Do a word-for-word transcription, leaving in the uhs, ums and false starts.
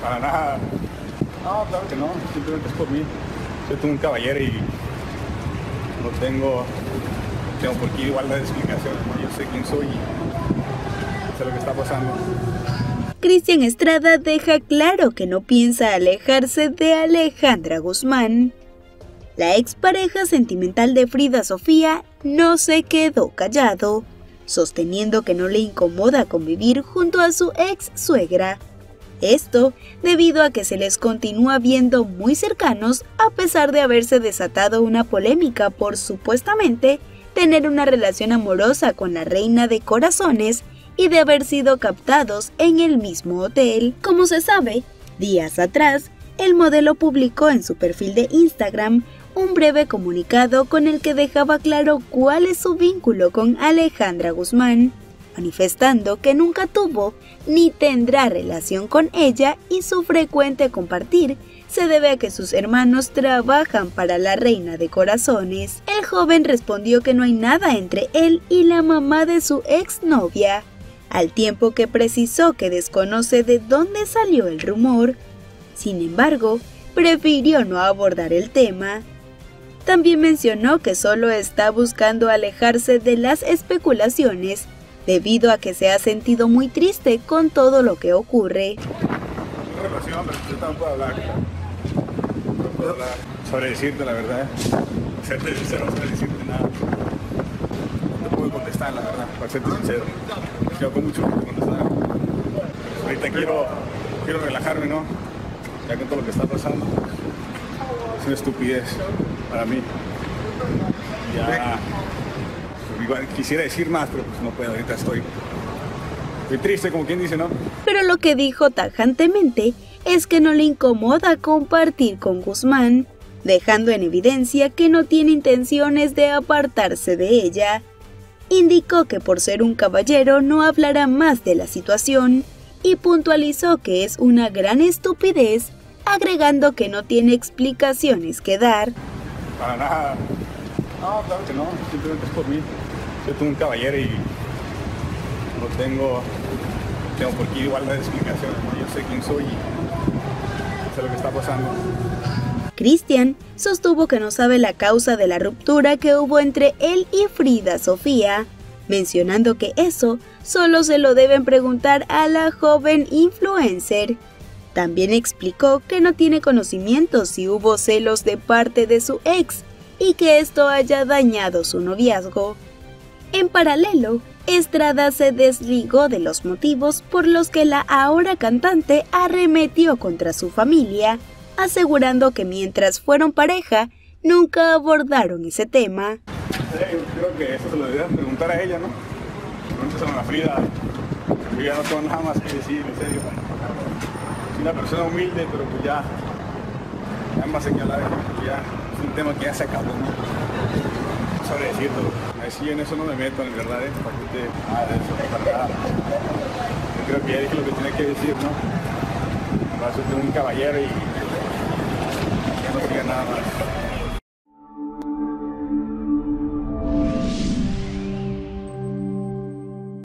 Para nada. No, claro que no, simplemente es por mí. Yo soy un caballero y no tengo, tengo por qué igual dar explicaciones, ¿no? Yo sé quién soy y sé lo que está pasando. Cristian Estrada deja claro que no piensa alejarse de Alejandra Guzmán. La expareja sentimental de Frida Sofía no se quedó callado, sosteniendo que no le incomoda convivir junto a su ex suegra. Esto debido a que se les continúa viendo muy cercanos a pesar de haberse desatado una polémica por supuestamente tener una relación amorosa con la reina de corazones y de haber sido captados en el mismo hotel. Como se sabe, días atrás, el modelo publicó en su perfil de Instagram un breve comunicado con el que dejaba claro cuál es su vínculo con Alejandra Guzmán, manifestando que nunca tuvo ni tendrá relación con ella y su frecuente compartir se debe a que sus hermanos trabajan para la reina de corazones. El joven respondió que no hay nada entre él y la mamá de su exnovia, al tiempo que precisó que desconoce de dónde salió el rumor. Sin embargo, prefirió no abordar el tema. También mencionó que solo está buscando alejarse de las especulaciones debido a que se ha sentido muy triste con todo lo que ocurre. No relación, pero yo tampoco puedo hablar. No puedo hablar sobre decirte la verdad. Serte sincero, no sobre decirte nada. No puedo contestar la verdad, para serte sincero. Yo con mucho gusto contestar. Pero ahorita quiero, quiero relajarme, ¿no? Ya con todo lo que está pasando. Es una estupidez para mí. Ya. Igual quisiera decir más, pero pues no puedo, ahorita estoy, estoy triste, como quien dice, ¿no? Pero lo que dijo tajantemente es que no le incomoda compartir con Guzmán, dejando en evidencia que no tiene intenciones de apartarse de ella. Indicó que por ser un caballero no hablará más de la situación y puntualizó que es una gran estupidez, agregando que no tiene explicaciones que dar. Para nada. No, claro que no, simplemente es por mí. Yo soy un caballero y no tengo, tengo por qué igual dar explicaciones, ¿no? Yo sé quién soy y sé lo que está pasando. Cristian sostuvo que no sabe la causa de la ruptura que hubo entre él y Frida Sofía, mencionando que eso solo se lo deben preguntar a la joven influencer. También explicó que no tiene conocimiento si hubo celos de parte de su ex y que esto haya dañado su noviazgo. En paralelo, Estrada se desligó de los motivos por los que la ahora cantante arremetió contra su familia, asegurando que mientras fueron pareja, nunca abordaron ese tema. Sí, creo que eso se lo deberías preguntar a ella, ¿no? Pregúntaselo a Frida. Yo ya no tengo nada más que decir, en serio. Soy una persona humilde, pero pues ya, ya más señalar, ya es un tema que ya se acabó, ¿no? Sobre decirlo. Así en eso no me meto, en verdad, ¿eh? Para que te... Ah, de eso, para nada. Yo creo que ya dije lo que tenía que decir, ¿no? Para ser un caballero y ya no diga nada más.